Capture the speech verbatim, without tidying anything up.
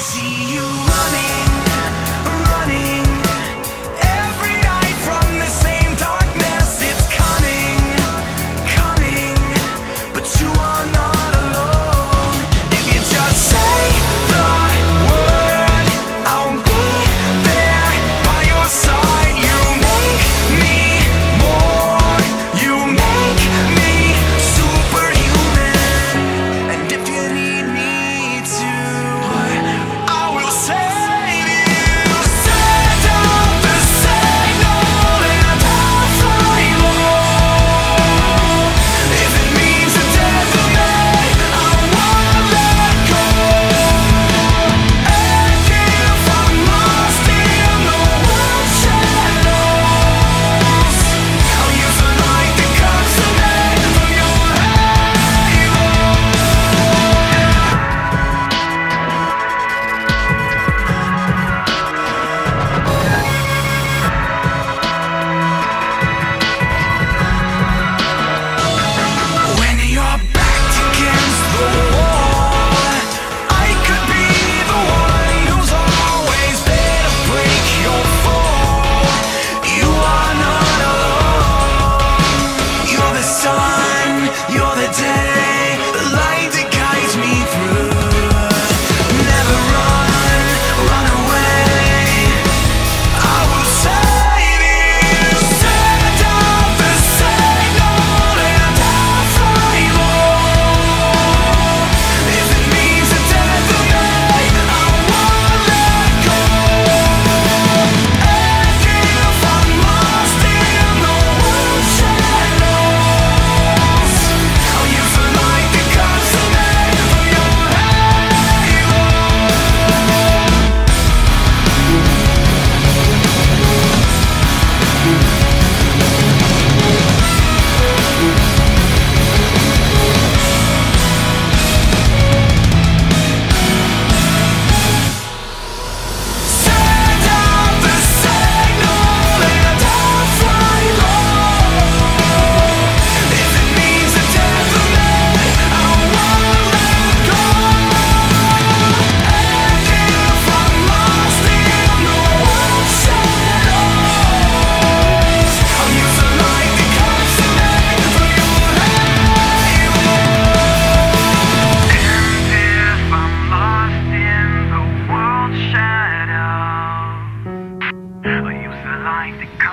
See you running, running every night from the same darkness. It's coming, coming, but you are not alone. If you just say the word, I'll be there by your side. You make me more, you make me superhuman. And if you need me to, I will save you. Send out the signal and I'll fly low. If it means the death of me, I won't let go. And if I'm lost in the world's shadows, I'll use the light that comes to me from your halo. When you're backed against the wall, I could be the one who's always there to break your fall. You are not alone. You're the sun, you're the day, the light that guides me through. Never run, run away. I will save you. Send out the signal and I'll fly low. If it means the death of me, I won't let go. And if I'm lost in the world's shadows, I'll use the light that comes to me from your halo. Send out the signal and I'll fly low. If it means the death of me, I won't let go. And if I'm lost in the world's shadows, I'll use the light that comes to me from your halo. And if I'm lost in the world's shadow, I'll use the light that